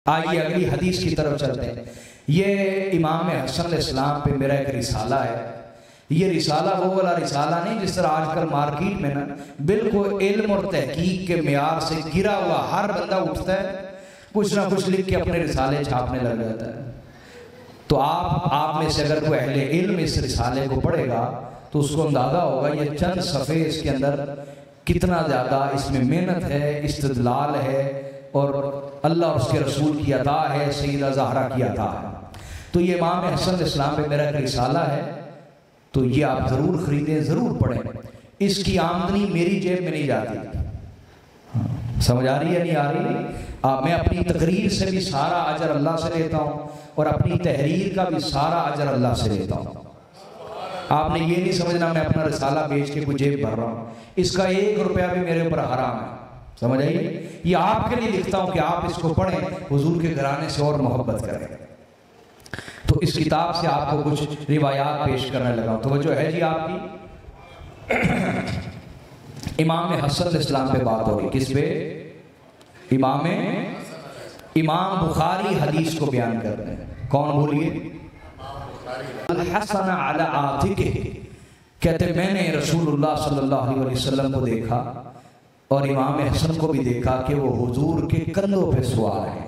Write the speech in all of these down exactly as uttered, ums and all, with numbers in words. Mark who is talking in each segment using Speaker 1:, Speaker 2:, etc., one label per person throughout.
Speaker 1: आइए अगली हदीस की तरफ चलते हैं। ये इमाम हसन इस्लाम पे मेरा एक रिसाला है। ये रिसाला वो वाला रिसाला नहीं जिस तरह आजकल मार्केट में ना बिल्कुल इल्म और तहकीक के मेयार से गिरा हुआ हर बंदा उठता है, कुछ ना कुछ लिख के अपने रिसाले छापने लग जाता है। तो आप आप में से अगर कोई अहले इल्म इस रिसाले को पढ़ेगा तो उसको अंदाजा होगा ये चंद सफ़े इसके अंदर कितना ज़्यादा इसमें मेहनत है, इस्तदलाल है और अल्लाह और उसके रसूल की अता है, सैयदा ज़हरा की अता है। तो ये इमाम हसन इस्लाम पे मेरा एक रिसाला है, तो ये आप ज़रूर ख़रीदें, ज़रूर पढ़ें। इसकी आमदनी मेरी जेब में नहीं जाती। समझ आ रही है नहीं आ रही? आ, मैं अपनी तकरीर से भी सारा अजर अल्लाह से लेता हूँ और अपनी तहरीर का भी सारा अजर अल्लाह से लेता हूँ। आपने ये नहीं समझना मैं अपना रिसाला बेच के कुछ जेब भर रहा हूँ, इसका एक रुपया भी मेरे ऊपर हराम है। समझ आइए? ये आपके लिए लिखता हूँ कि आप इसको पढ़ें, हुजूर के घराने से और मोहब्बत करें। तो इस किताब से आपको कुछ रिवायात पेश करने लगा। तो वो जो है जी आपकी इमाम हसन इस्लाम पे बात होगी। किस पे? इमाम इमाम बुखारी हदीस को बयान करते हैं। कौन बोलिए? अल-हसन अला आतिके कहते मैंने रसूलुल्लाह सल्लल्लाहु अलैहि वसल्लम को देखा और इमाम हसन को भी देखा कि वो हुजूर के कंधों पे सवार हैं।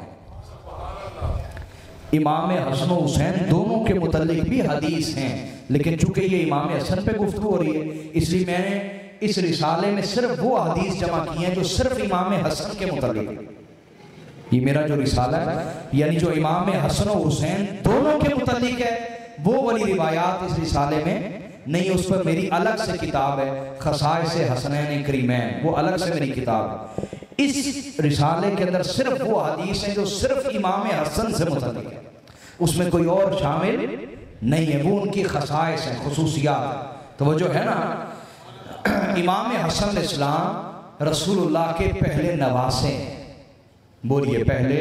Speaker 1: इमाम हसन और हुसैन दोनों के मुतल्लिक भी हदीस हैं, लेकिन चूंकि ये इमाम हसन पे गुफ्तगू हो रही है इसलिए मैंने इस रिसाले में सिर्फ वो हदीस जमा की हैं जो सिर्फ इमाम हसन के मुतल्लिक। ये मेरा जो रिसाला है यानी जो इमाम हसन और हुसैन दोनों के मुतल्लिक है, वो वाली रिवायात इस रिसाले में नहीं, उस पर मेरी अलग से किताब है, खसाइस हसनैन करीमैन, वो अलग से मेरी किताब है। इस रिसाले के अंदर सिर्फ वो हदीस है जो सिर्फ इमाम हसन से मुतल्लिक है, उसमें कोई और शामिल नहीं है, वो उनकी खसाइस है, खुसूसियात। तो वो जो है ना इमाम हसन इस्लाम रसूलुल्लाह के पहले नवासे हैं। बोलिए पहले।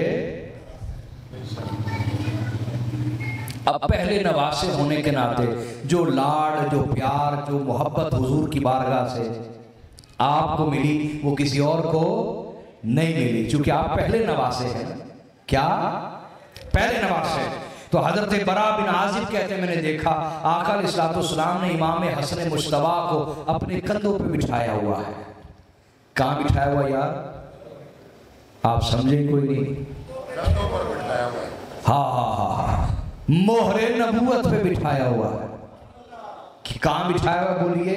Speaker 1: अब पहले नवासे होने के नाते जो लाड, जो प्यार, जो मोहब्बत हुजूर की बारगाह से आपको मिली वो किसी और को नहीं मिली, क्योंकि आप पहले नवासे हैं। क्या? पहले नवासे। तो हजरत बरा बिन आजिब कहते मैंने देखा आका अलैहिस्सलाम ने इमाम हसन मुश्तबा को अपने कंधों पे बिठाया हुआ है। कहाँ बिठाया हुआ यार? आप समझे कोई नहीं? कंधों पर बिठाया हुआ है। हाँ हाँ हाँ हाँ मोहरे नबूवत पे बिठाया हुआ है। कहाँ बिठाया हुआ बोलिए?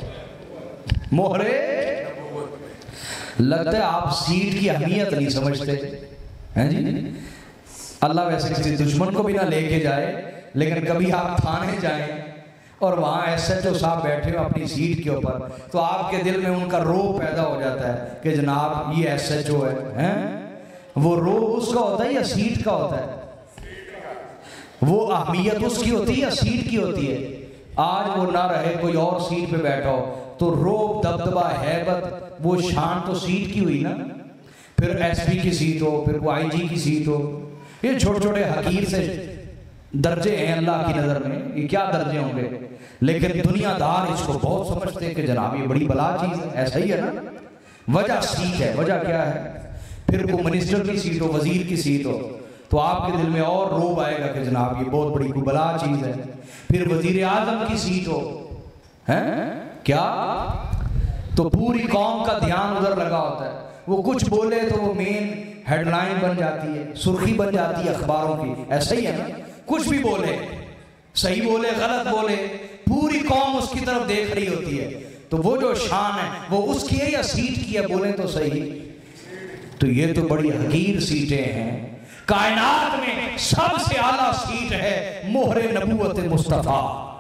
Speaker 1: मोहरे। लगता है आप सीट की अहमियत नहीं समझते हैं जी। अल्लाह वैसे किसी दुश्मन को भी ना लेके जाए, लेकिन कभी आप थाने जाएं और वहाँ एस एच ओ साहब बैठे हो अपनी सीट के ऊपर, तो आपके दिल में उनका रोब पैदा हो जाता है कि जनाब ये एस एच ओ है, हैं? वो रोब उसका होता है या सीट का होता है? वो अहमियत उसकी होती है या सीट की होती है? आज वो ना रहे, कोई और सीट पे बैठा हो तो रोब, दबदबा, हैबत, वो शान तो सीट की हुई ना। फिर एसपी की सीट हो, फिर वो आईजी की सीट हो, ये छोटे छोटे हकीर से दर्जे हैं अल्लाह की नज़र में, ये क्या दर्जे होंगे? लेकिन दुनियादार इसको बहुत समझते हैं कि जनाब ये बड़ी बला चीज़ है। ऐसा ही है ना? वजह सीट है। वजह क्या है? फिर वो मिनिस्टर की सीट हो, वजीर की सीट हो, तो आपके दिल में और रोब आएगा कि जनाब ये बहुत बड़ी बला चीज़ है। फिर वजीर आजम की सीट हो, हैं? क्या? तो पूरी कौम का ध्यान उधर लगा होता है, वो कुछ बोले तो वो मेन हेडलाइन बन जाती है, सुर्खी बन जाती है अखबारों की। ऐसा ही है ना? कुछ भी बोले, सही बोले, गलत बोले, पूरी कौम उसकी तरफ देख रही होती है। तो वो जो शान है वो उसकी है या सीट की है? बोले तो सही। तो ये तो बड़ी हकीर सीटें हैं। कायनात में सबसे आला सीट है मोहरे नबूवत मुस्तफा।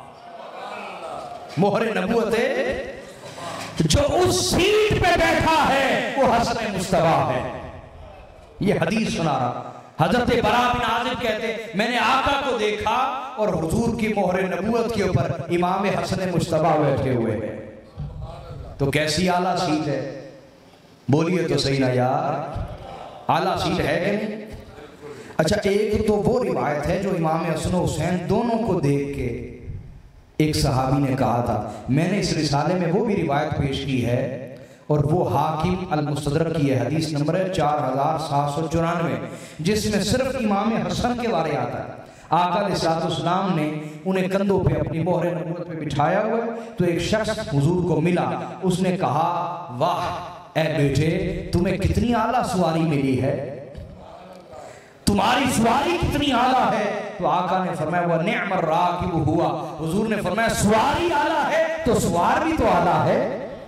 Speaker 1: मोहरे नबूवत जो उस सीट पे बैठा है वो हसन मुस्तफा है। ये हदीस सुना रहा। हजरत बरा बिन आजिब कहते मैंने आका को देखा और हुजूर की मोहरे नबूवत के ऊपर इमाम हसन मुस्तफा बैठे हुए हैं। तो कैसी आला सीट है? बोलिए तो सही ना यार, आला सीट है कि नहीं? अच्छा, एक तो वो रिवायत है जो इमाम हसन और हुसैन दोनों को देख के एक सहाबी ने कहा था। मैंने इस रिसाले में वो भी रिवायत पेश की है और वो हाकिम अल-मुस्तदरक की है, हदीस नंबर है चार हजार सात सौ चौरानवे, जिसमें सिर्फ इमाम हसन के बारे आता है। आका अलैहिस्सलाम ने उन्हें कंधों पे अपनी मोहर नबूवत पे बिठाया हुआ, तो एक शख्स हुजूर को मिला, उसने कहा वाह ए बेटे, तुम्हें कितनी आला सवारी मिली है, तुम्हारी सवारी कितनी आला है। तो आका ने फरमाया वह निअमर राकिब हुआ, हुजूर ने फरमाया सवारी आला है तो सवार भी तो आला है।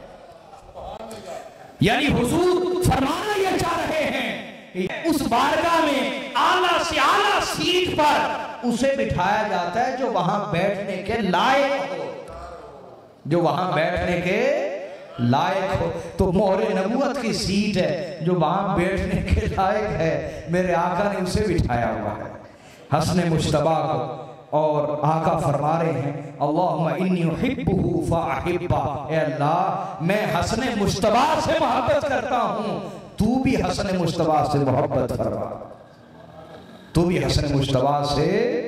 Speaker 1: यानी हुजूर फरमाना ये चाह रहे हैं उस बारगाह में आला से आला सीट पर उसे बिठाया जाता है जो वहां बैठने के लायक हो, जो वहां बैठने के लायक हो। तो मोहरे नबूवत की सीट है जो वहां बैठने के लायक है, मेरे आका ने उसे बिठाया हुआ है हसन मुश्तबा को। और आका फरमा रहे हैं अल्लाहुम्मा इन्नी उहिब्बुहु फअहिब्बा, ए अल्लाह मैं हसन मुश्तबा से मोहब्बत करता हूं, तू भी हसन मुश्तबा से मोहब्बत फरमा, तू भी हसन मुश्तबा से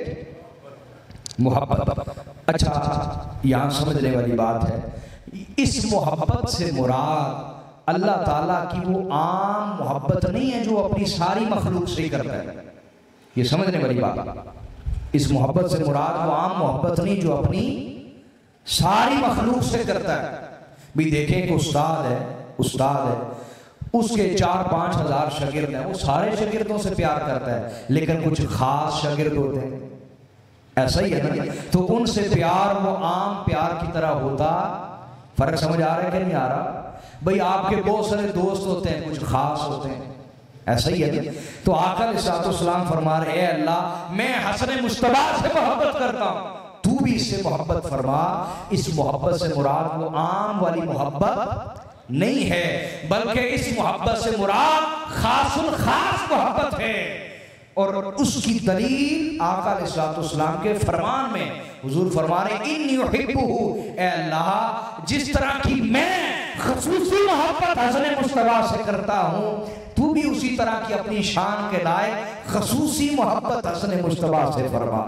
Speaker 1: मोहब्बत। अच्छा, यहां समझने वाली बात है, इस मोहब्बत से मुराद अल्लाह ताला की वो आम मोहब्बत नहीं है जो अपनी सारी मखलूक से करता है, ये समझने वाली बात। इस मोहब्बत से मुराद वो आम मोहब्बत नहीं जो अपनी सारी मखलूक से करता है। भी देखें कि उस्ताद है, उस्ताद है, उसके चार पांच हजार शागिर्द हैं, वो सारे शागिर्दों से प्यार करता है, लेकिन कुछ खास शागिर्द होते हैं, ऐसा ही है ना, तो उनसे प्यार वो आम प्यार की तरह होता। फर्क समझ आ रहा है कि नहीं आ रहा? भाई आपके बहुत सारे दोस्त होते हैं, कुछ खास होते हैं, ऐसा ही है। तो आका अलैहिस्सलाम फरमा रहे हैं अल्लाह मैं हसन मुश्तबा से मोहब्बत करता हूं, तू भी इससे मोहब्बत फरमा। इस मोहब्बत से मुराद वो आम वाली मोहब्बत नहीं है, बल्कि इस मोहब्बत से मुराद खासुल खास मोहब्बत है। और उसकी दलील आका अलैहिस्सलाम के फरमान में हुजूर फरमा रहे इन्नी उहिब्बुहु, ए अल्लाह जिस तरह की मैं खसूसी मोहब्बत हसन मुश्तबा से करता हूं, तू भी उसी तरह की अपनी शान के लायक खसूसी मोहब्बत हसन मुश्तबा से फरमा।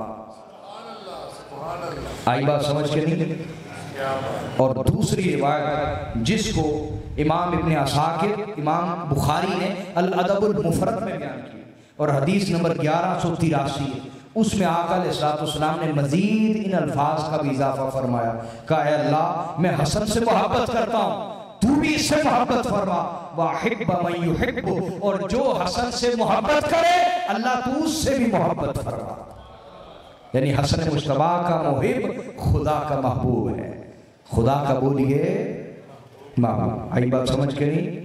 Speaker 1: आई बात समझ के नहीं? और दूसरी रिवायत जिसको इमाम इब्ने असाकिर इमाम बुखारी ने अल अदबुल मुफरद में बयान की और हदीस नंबर ग्यारह सौ तिरासी, उसमें आका अलैहिस्सलाम ने मजीद इन अल्फाज का भी इजाफा फरमाया, कहा अल्लाह मैं हसन से मोहब्बत करता हूँ, तू भी इससे मोहब्बत फरमा। वाहिब्ब मन युहिब्बु, और जो हसन से मोहब्बत करे अल्लाह तू उससे भी मोहब्बत फरमा। यानी हसन मुश्तबा का मुहिब खुदा का महबूब है, खुदा का बोलिए महबूब। आई बात समझ के नहीं?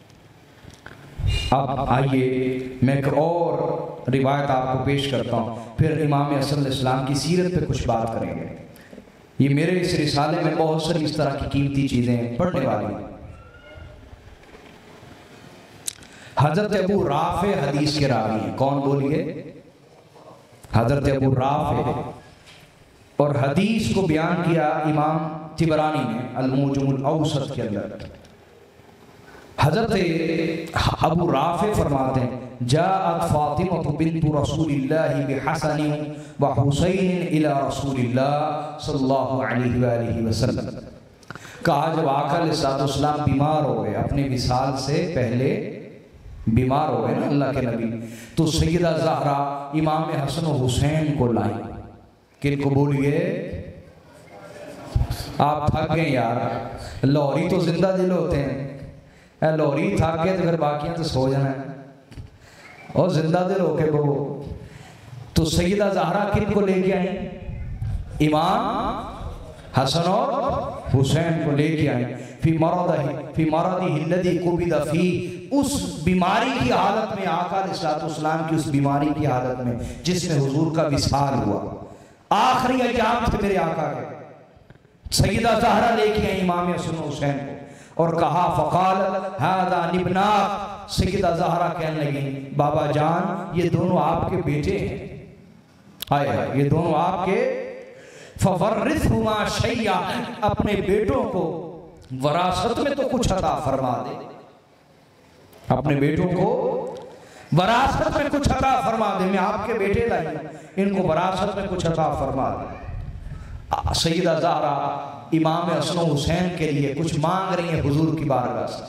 Speaker 1: अब आइए मैं एक और रिवायत आपको पेश करता हूँ, फिर इमाम हसन अलैहिस्सलाम की सीरत पे कुछ बात करेंगे। ये मेरे इस रिसाले में बहुत सारी इस तरह की कीमती चीजें पढ़ने वाली हैं। हजरत अबू राफे हदीस के रावी हैं, कौन बोलिए? हजरत अबू राफे। और हदीस को बयान किया इमाम तिबरानी ने अल-मुजमुल औसत के अंदर। हजरत अबू राफे फरमाते हैं जाअत फातिमा बिन्त रसूलिल्लाह बिहसन व हुसैन इला रसूलिल्लाह सल्लल्लाहु अलैहि वसल्लम। कहा जब आका अलैहिस्सलाम बीमार हो गए, अपने विसाल से पहले बीमार हो गए ना अल्लाह के नबी, तो सैयदा ज़हरा इमाम हसन और हुसैन को लाई। किनको बोलिए? आप थक गए यार, लाहौरी तो जिंदा दिल होते हैं, लाहौरी थक गए तो फिर बाकियां तो सो जाना है, और जिंदा दिल होके वो। तो सैयदा ज़हरा किनको लेके आई? इमाम हसन और हुसैन को लेके आई। फी मरदी फी मरदी हिल्लदी कुबिदा फी, उस बीमारी की हालत में, आका अलैहिस्सलाम की उस बीमारी की हालत में जिसमें हुजूर का विसाल हुआ, आखिरी अय्याम थे मेरे आका के। सैयदा ज़हरा लेके आई इमाम हसन हुसैन को और कहा फ़क़ाल हादा निबना, सैयदा ज़हरा कहने लगी बाबा जान ये दोनों आपके बेटे हैं, आए ये दोनों आपके, फ़वर्रिथहुमा शैया, अपने बेटों को वरासत में तो कुछ अता फरमा दे, अपने बेटों को वरासत में कुछ अता फरमा दे, मैं आपके बेटे लाई, इनको वरासत में कुछ अता फरमा दे। सैयदा ज़हरा इमाम हसन हुसैन के लिए कुछ मांग रही हैं हुजूर की बारगाह से।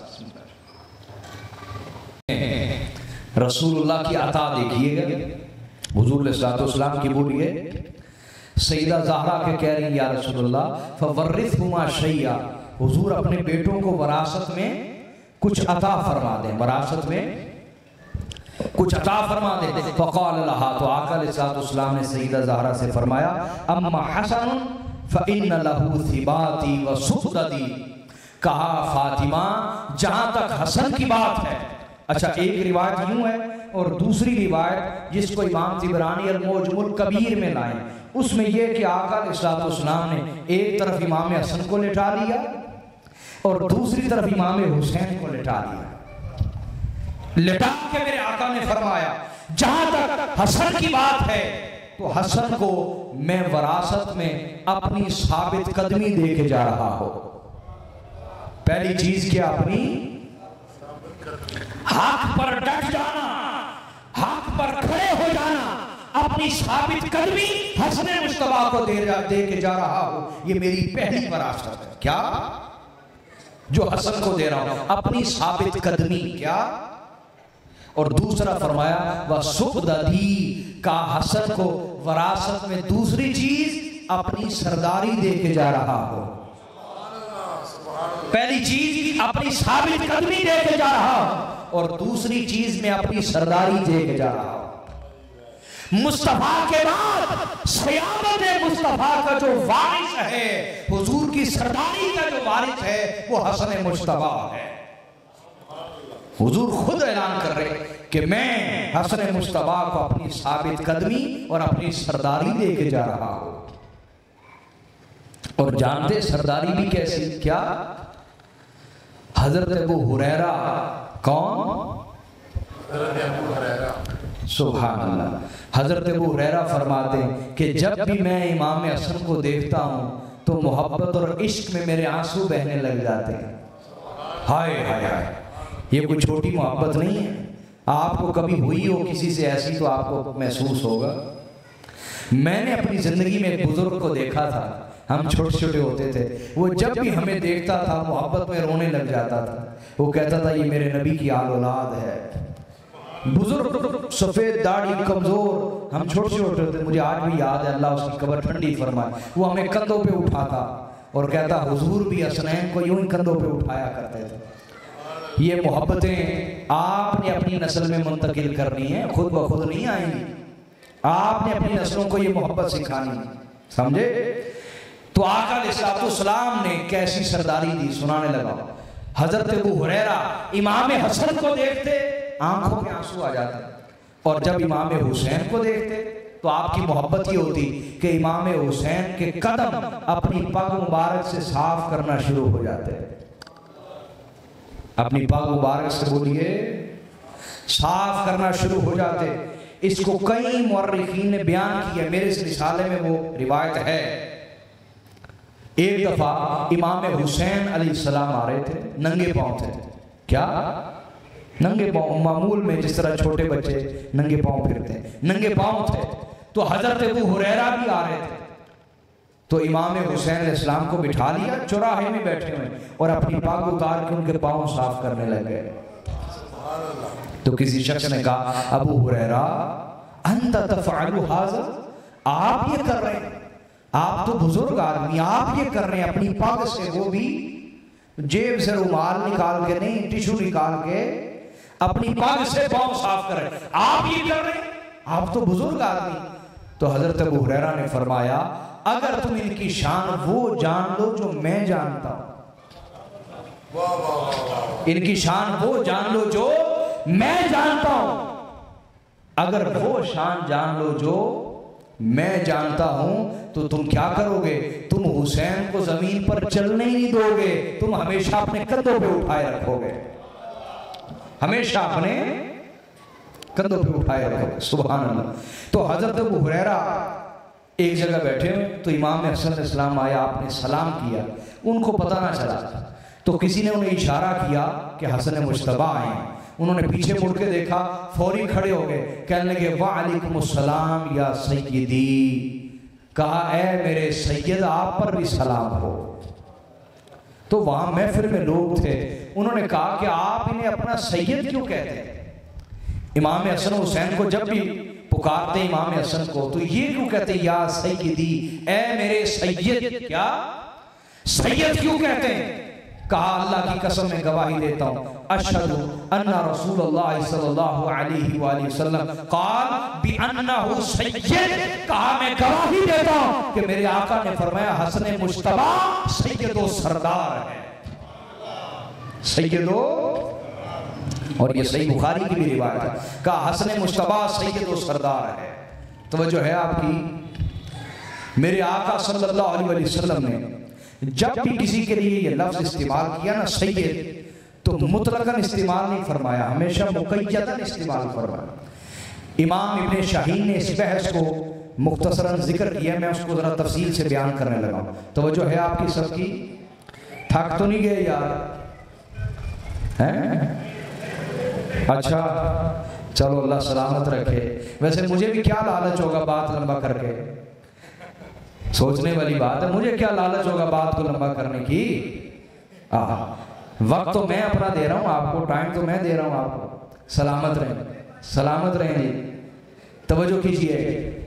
Speaker 1: रसूलुल्लाह की अता देखिएगा, हुजूर सल्लल्लाहु की बोलिए सईदा ज़हरा के कह रही या रसूलुल्लाह फवर्रिथहुमा शैया, हुजूर अपने बेटों को वरासत में कुछ अता फरमा दें, वरासत में कुछ अता फरमा दे। फ़क़ाल लहा, तो आका अलैहिस्सलाम ने सईदा ज़हरा से फरमाया अम्मा हसन फ़इन्न लहू सिबाती व सुफ़ददी, कहा फातिमा जहाँ तक हसन की बात है। अच्छा, एक रिवायत यूँ है और दूसरी रिवायत जिसको इमाम तिबरानी अल-मुअज्जमुल कबीर में लाए, उसमें यह कि आका अलैहिस्सलाम ने एक तरफ इमाम हसन को लिटा लिया और दूसरी तरफ इमाम हुसैन को लिटा लिया। लिटा के मेरे आका ने फरमाया जहां तक हसन की बात है तो हसन को मैं वरासत में अपनी साबित कदमी दे के जा रहा हूं। पहली चीज क्या, अपनी हक पर डट जाना, हक पर खड़े हो जाना, अपनी साबित कदमी हसन मुस्तफा को दे, दे के जा रहा हूं। ये मेरी पहली वरासत है। क्या जो हसन को दे रहा हूं, अपनी साबित कदमी। क्या, और दूसरा फरमाया वह सुफ़ददी, का हसन को वरासत में दूसरी चीज अपनी सरदारी दे के जा रहा हो। पहली चीज अपनी साबित कदमी दे के जा रहा हो और दूसरी चीज में अपनी सरदारी दे के जा रहा हो। मुस्तफा के बाद सयादत मुस्तफा का जो वारिस है, हुजूर की सरदारी का जो वारिस है वो हसन मुस्तफा है। हुजूर खुद ऐलान कर रहे कि मैं हसन मुस्तफा को अपनी साबित कदमी और अपनी सरदारी दे के जा रहा हूं। और जानते सरदारी भी कैसी, क्या, हजरत अबू हुरैरा, कौन, सुभान अल्लाह, हजरत अबू हुरैरा फरमाते हैं कि जब भी मैं इमाम हसन को देखता हूं तो मोहब्बत और इश्क में मेरे आंसू बहने लग जाते हैं। हाय हाय हाय, ये कोई छोटी मोहब्बत नहीं है। आपको कभी हुई हो किसी से ऐसी तो आपको महसूस होगा। मैंने अपनी जिंदगी में एक बुजुर्ग को देखा था, हम छोटे छोटे होते थे, वो जब भी हमें देखता था मोहब्बत में रोने लग जाता था। वो कहता था ये मेरे नबी की आल औलाद है। बुजुर्ग, सफेद दाढ़ी, कमजोर, हम छोटे छोटे होते, मुझे आज भी याद है, अल्लाह उसकी कब्र ठंडी फरमाए, वो हमें कंधों पे उठाता और कहता हुजूर भी हसनैन को यूं ही कंधों पे उठाया करते थे। ये मोहब्बतें आपने अपनी नस्ल में मुंतकिल करनी है, खुद ब खुद नहीं आएंगी। आपने अपनी नस्लों को ये मोहब्बत सिखानी, समझे। तो आका अलैहिस्सलाम ने कैसी सरदारी दी, सुनाने लगा। हजरत अबू हुरैरा इमाम हसन को देखते आंखों में आंसू आ जाते, और जब इमाम हुसैन को देखते तो आपकी मोहब्बत ये होती कि इमाम हुसैन के कदम अपनी पग मुबारक से साफ करना शुरू हो जाते। अपनी पग मुबारक से बोलिए साफ करना शुरू हो जाते। इसको कई मुअर्रिखीन ने बयान किया, मेरे इस रिसाले में वो रिवायत है। एक दफा इमाम हुसैन अलैहिस्सलाम आ रहे थे, नंगे पांव थे। क्या, नंगे पांव, मामूल में जिस तरह छोटे बच्चे नंगे पांव फिरते हैं, नंगे पांव थे। तो हजरत अबू हुरैरा भी आ रहे थे, तो इमाम हुसैन अलैहिस्सलाम को बिठा लिया, चौराहे में बैठे हुए, और अपनी पग उतार के उनके पांव साफ करने लग गए। तो किसी शख्स ने कहा अबू हुरैरा अंत तफअलु हाज़ा, आप ये कर रहे हैं, आप तो बुजुर्ग आदमी, आप ये कर रहे हैं अपनी पग से, वो भी जेब से रुमाल निकाल के नहीं, टिश्यू निकाल के अपनी पग से पांव साफ कर रहे हैं, आप ये कर रहे हैं, आप तो बुजुर्ग आदमी। तो हजरत अबू हुरैरा ने फरमाया अगर तुम इनकी शान वो जान लो जो मैं जानता हूं, इनकी शान वो जान लो जो मैं जानता हूं, अगर वो शान जान लो जो मैं जानता हूं तो तुम क्या करोगे, तुम हुसैन को जमीन पर चलने ही नहीं दोगे, तुम हमेशा अपने कंधों पे उठाए रखोगे, हमेशा अपने कंधों पे उठाए रखोगे। सुभान अल्लाह। तो हजरत अबू हुरैरा एक जगह बैठे हुए, तो इमाम हसन अलैहिस्सलाम आया, आपने सलाम किया, उनको पता ना चला, तो किसी ने उन्हें इशारा किया कि हसन मुश्तबा आए। उन्होंने पीछे मुड़ के देखा, फौरी खड़े हो गए, कहने लगे वालेकुमुस्सलाम या सय्यदी, कहा ऐ मेरे सैयद आप पर भी सलाम हो। तो वहाँ महफिल में लोग थे, उन्होंने कहा कि आप इन्हें अपना सैयद क्यों कहते हैं? इमाम हसन हुसैन को जब भी पुकारते इमाम हसन को तो ये क्यों कहते या सैयदी, ए मेरे सैयद, क्या सैयद क्यों कहते हैं? कहा अल्लाह की कसम में गवाही देता हूं, अशहदु अन्ना रसूलुल्लाह सल्लल्लाहु अलैहि वसल्लम क़ाल बि अन्नहु सैयद, कहा मैं गवाही देता हूं कि मेरे आका ने फरमाया हसन मुश्तबा सैयदो सरदार है, सैयदो। और ये सही बुखारी की भी रिवायत है, कहा हसन मुश्तबा सैयदो सरदार है। तवज्जो है आपकी। मेरे आका सल्लल्लाहु अलैहि वसल्लम ने जब भी किसी के लिए ये लफ्ज इस्तेमाल किया ना सैयद, तो मुतलकन इस्तेमाल नहीं फरमाया, हमेशा मुक़य्यदन इस्तेमाल फरमाया। इमाम इब्ने शाहीन ने इस बहस को मुख्तसरन जिक्र किया, मैं उसको ज़रा तफसील से बयान करने लगा। तो वो जो है आपकी सबकी, थक तो नहीं गए यार? हैं? अच्छा चलो अल्लाह सलामत रखे। वैसे मुझे भी क्या लालच होगा बात लंबा करके, सोचने वाली बात है, मुझे क्या लालच होगा बात को लंबा करने की? आ, वक्त तो मैं अपना दे रहा हूँ आपको, टाइम तो मैं दे रहा हूँ आपको। सलामत रहें, सलामत रहें जी, तवज्जो कीजिए।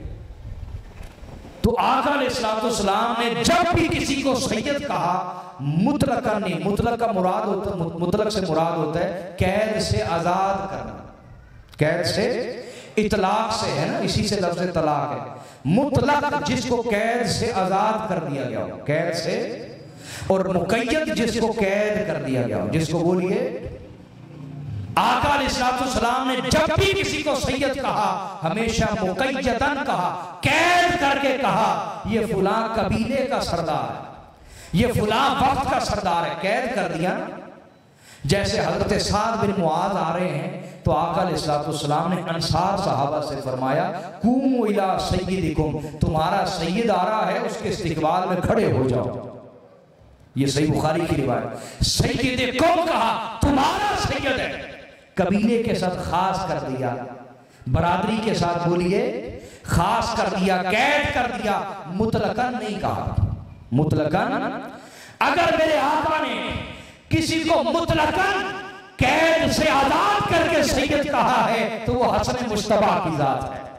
Speaker 1: तो आका अलैहिस्सलाम ने जब भी किसी को सैयद कहा, मुतलक नहीं, मुतलक का मुराद होता, मुतलक से मुराद होता है कैद से आजाद करना, कैद से, इतलाक से है ना, इसी से लफ्ज़ तलाक है। मुतलक जिसको कैद से आजाद कर दिया गया हो, कैद से, और मुक़य्यद जिसको कैद कर दिया गया हो, जिसको बोलिए। आका अलैहिस्सलाम ने जब भी किसी को सैयद कहा हमेशा मुक़य्यदन कहा, कैद करके कहा ये फुलां कबीले का सरदार है, ये फुलां वक्त का सरदार है, कैद कर दिया। जैसे हजरत साद बिन मुआज आ रहे हैं तो आका अलैहिस्सलाम ने अंसार सहाबा से फरमाया कुमू इला सय्यदिकुम, तुम्हारा सैयद आ रहा है उसके इस्तिकबाल में खड़े हो जाओ। ये सही बुखारी की रिवायत। सय्यदिकुम कहा, तुम्हारा सैयद है, कबीले के साथ खास कर दिया, बरादरी के साथ बोलिए खास कर दिया, कैद कर दिया, मुतलकन नहीं कहा। मुतलकन अगर मेरे आका ने किसी को मुतलकन कैद से आजाद करके सैयद कहा है तो वो हसन मुश्तबा की जात है।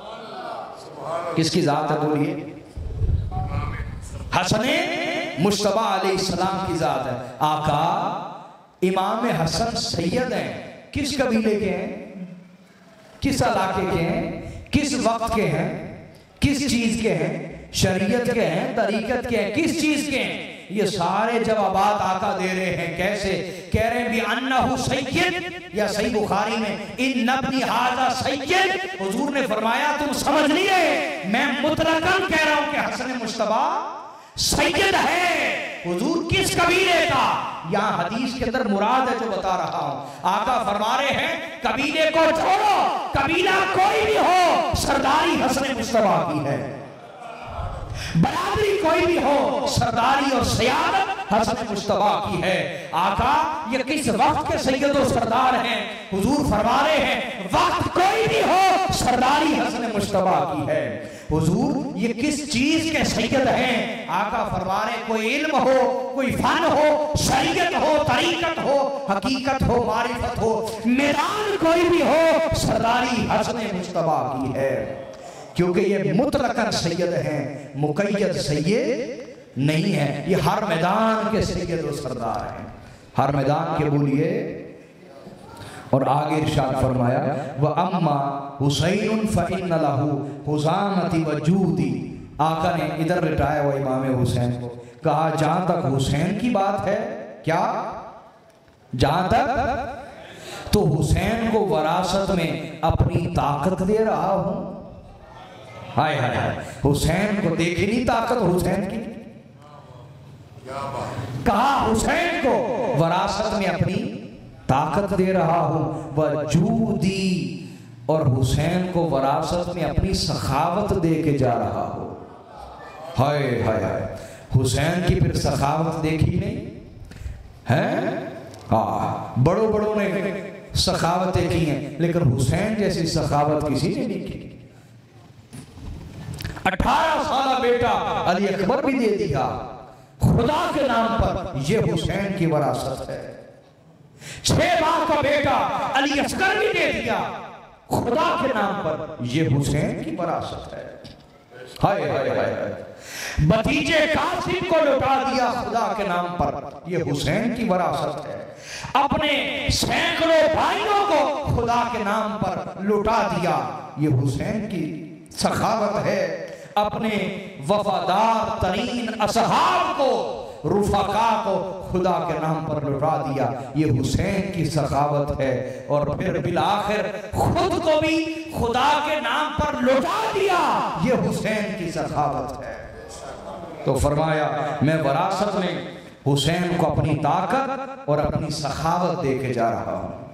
Speaker 1: किसकी जात है बोलिए? हसन मुश्तबा अलैहिस्सलाम की जात है। आका इमाम हसन सैयद हैं, किस कबीले के हैं, किस इलाके के हैं, किस वक्त के हैं, किस चीज के हैं, शरीयत के हैं, तरीकत के हैं, किस चीज के हैं, ये सारे जवाबात आका दे रहे हैं। कैसे कह रहे हैं भी अन्नहु सय्यद, या सही बुखारी में इन नबनी हाजा सय्यद, हुजूर ने फरमाया तुम समझ लिए, मैं मुतलकन कह रहा हूं कि हसन मुश्तबा सय्यद है। हुजूर किस कबीले का, यहाँ हदीस के अंदर मुराद है जो बता रहा हूं। आका फरमा रहे हैं कबीले को छोड़ो, कबीला कोई भी हो, सरदारी हसन मुश्तबा की है, बरादरी कोई भी हो, सरदारी और सयादत हसन मुश्तबा की है। आका ये किस वक्त के सैयद और सरदार हैं? हुजूर फरमा रहे हैं वक्त कोई भी हो, सरदारी हसन मुश्तबा की है। हुजूर ये किस चीज के सैयद हैं? आका फरमा रहे कोई इल्म हो, कोई फन हो, शरीयत हो, तरीकत हो, हकीकत हो, मारिफत हो, मैदान कोई भी हो, सरदारी हसन मुश्तबा की है। क्योंकि ये मुतलकन सैयद हैं, मुक़य्यद सैयद नहीं है। ये हर मैदान के सैयद और सरदार हैं, हर मैदान के बोलिए। और आगे इरशाद फरमाया व अम्मा हुसैन फ़इन्न लहू हुज़ामती वजूदी। आका ने इधर लिटाया हुआ इमाम हुसैन को, कहा जहां तक हुसैन की बात है, क्या जहां तक, तो हुसैन को वरासत में अपनी ताकत दे रहा हूं। हाय हाय हाय, हुसैन को देखी नहीं ताकत हुसैन की, कहा हुसैन को वरासत में अपनी ताकत दे रहा हूं, वजूदी, और हुसैन को वरासत में अपनी सखावत दे के जा रहा हूं। हाय हाय हाय, हुसैन की फिर सखावत देखी नहीं है? हाँ, बड़ों बड़ों ने सखावतें की हैं, लेकिन हुसैन जैसी सखावत किसी ने नहीं की। अठारह साल बेटा अली अकबर भी दे दिया, खुदा के नाम पर, ये हुसैन की वरासत है। छह माह का बेटा अली असगर भी दे दिया खुदा के नाम पर, ये हुसैन की वरासत है। हाय हाय हाय। भतीजे कासिम को लौटा दिया खुदा के नाम पर, ये हुसैन की वरासत है। अपने सैकड़ों भाइयों को खुदा के नाम पर लौटा दिया, ये हुसैन की सखावत है। अपने वफादार तरीन असहाब को, रुफाका को खुदा के नाम पर लौटा दिया, ये हुसैन की सखावत है। और फिर बिलाखिर खुद को भी खुदा के नाम पर लौटा दिया, ये हुसैन की सखावत है। तो फरमाया मैं वरासत में हुसैन को अपनी ताकत और अपनी सखावत दे के जा रहा हूं।